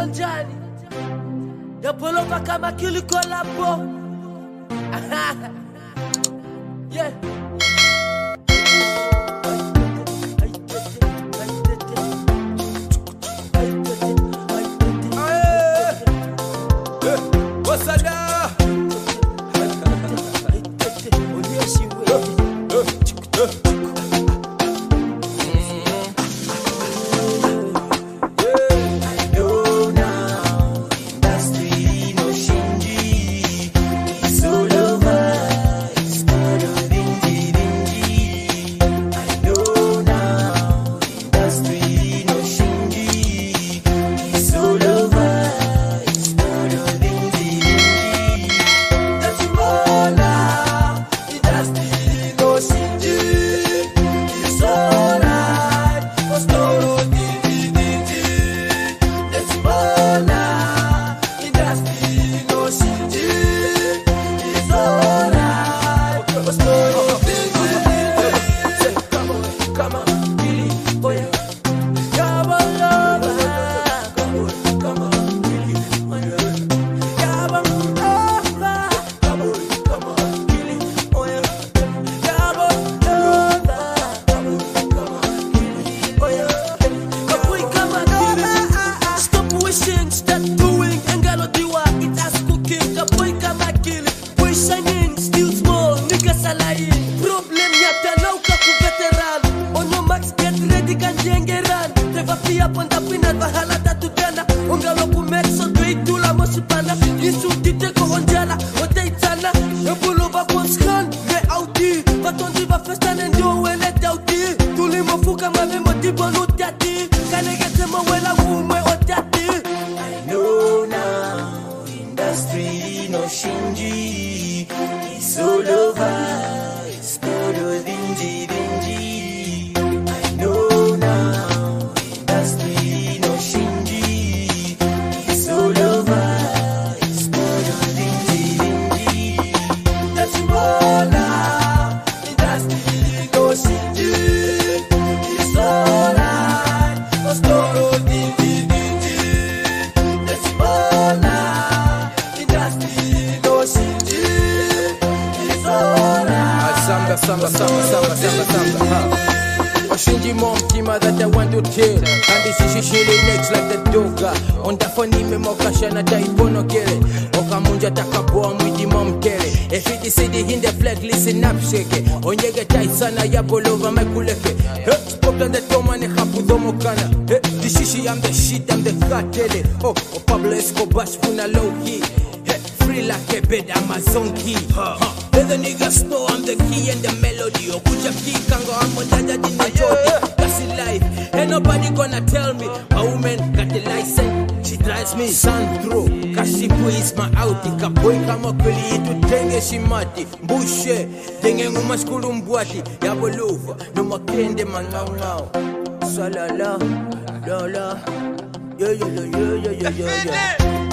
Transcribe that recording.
kanjani yapoloka kama kiliko labo. Yeah. Shinji mom tima that I want to kill. And this is she next like the doga. On the funny me mokasha na taipono kele. Okamunja takaboa mwidi mom kele. If it is the in the flag listen up shake. Onyege taisana ya bolova mekuleke. Spot on the toma ne hapudomo kana. This is I'm the shit, I'm the cartel. Oh, Pablo Escobar funa low key. Free like a bed, I'm a song key. Let the niggas know I'm the key and the melody. Okuja key kango amo dada di na jodi. That's in life, ain't nobody gonna tell me. A woman got the license, she drives me. Sandro, Kashipu is my outie. Kaboy kama kweli itu tenge shimati. Mbushe, tenge nguma skulu mbwati. Yabolova, no makende mangaunao. Salala, lala. Yeah.